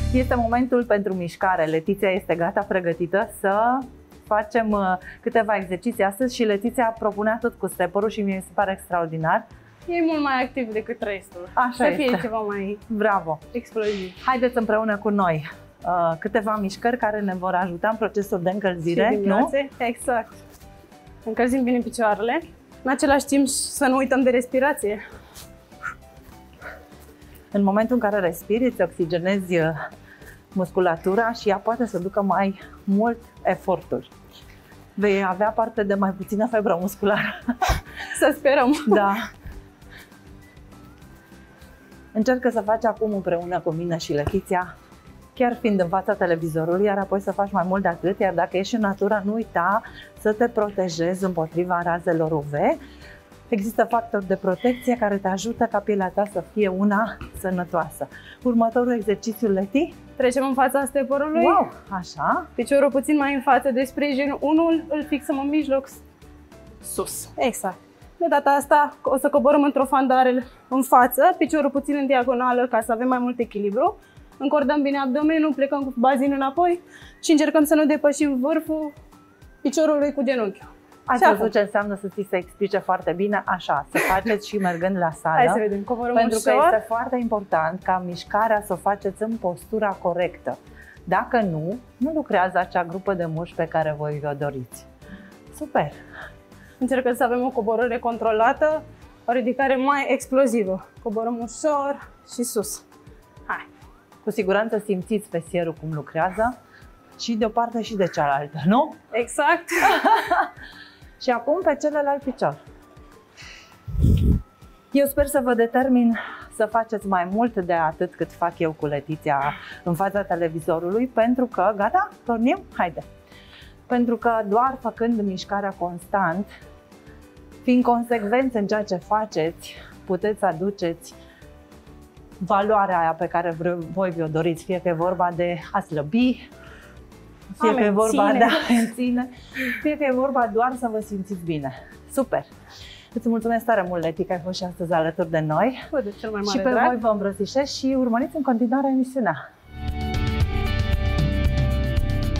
Este momentul pentru mișcare. Letiția este gata, pregătită să facem câteva exerciții astăzi și Letiția propunea tot cu stepperul și mi se pare extraordinar. E mult mai activ decât restul. Așa să este. fie ceva mai Bravo! exploziv. Haideți împreună cu noi câteva mișcări care ne vor ajuta în procesul de încălzire, nu? Exact. Încălzim bine picioarele. În același timp să nu uităm de respirație. În momentul în care respiri, îți oxigenezi musculatura și ea poate să ducă mai mult eforturi. Vei avea parte de mai puțină febră musculară. Să sperăm. Da. Încearcă să faci acum împreună cu mine și Letiția, chiar fiind în fața televizorului, iar apoi să faci mai mult de atât, iar dacă ești în natură, nu uita să te protejezi împotriva razelor UV. Există factori de protecție care te ajută ca pielea ta să fie una sănătoasă. Următorul exercițiu, Leti. Trecem în fața stepperului. Wow, așa. Piciorul puțin mai în față de sprijin. Unul îl fixăm în mijloc, sus. Exact. De data asta o să coborâm într-o fandare în față, piciorul puțin în diagonală ca să avem mai mult echilibru. Încordăm bine abdomenul, plecăm cu bazinul înapoi și încercăm să nu depășim vârful piciorului cu genunchiul. Ați văzut ce înseamnă să ți se explice foarte bine? Așa, să faceți și mergând la sală. Hai să vedem, coborâm pentru ușor. că este foarte important ca mișcarea să o faceți în postura corectă. Dacă nu, nu lucrează acea grupă de mușchi pe care voi o doriți. Super! Încercăm să avem o coborâre controlată, o ridicare mai explozivă. Coborâm ușor și sus. Hai! Cu siguranță simțiți pe sierul cum lucrează și de o parte și de cealaltă, nu? Exact! Și acum pe celălalt picior. Eu sper să vă determin să faceți mai mult de atât cât fac eu cu Letiția în fața televizorului, pentru că, gata? Pornim? Haide! Pentru că doar făcând mișcarea constant, fiind consecvenți în ceea ce faceți, puteți aduceți valoarea aia pe care voi vi-o doriți, fie că e vorba de a slăbi, fie că e vorba de a menține, fie că e vorba doar să vă simțiți bine. Super! Îți mulțumesc tare mult, Leti, că ai fost și astăzi alături de noi. De cel mai mare și pe drag. voi vă îmbrățișez și urmăriți în continuare emisiunea.